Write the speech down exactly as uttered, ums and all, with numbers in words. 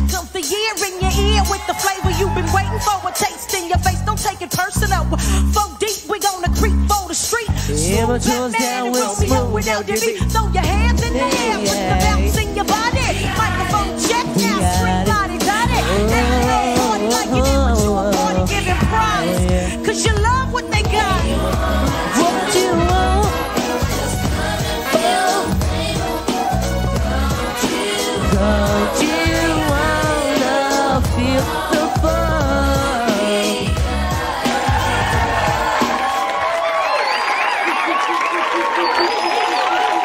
comes the year in your ear with the flavor you've been waiting for. A taste in your face, don't take it personal. Four deep, we gonna creep for the street. Immature down with smooth with L G B. Throw your hands in the air, put the bounce in your body. Microphone check now, street body got it. Everybody like an immature party, giving prize. Cause you love what they got. What you want? Oh.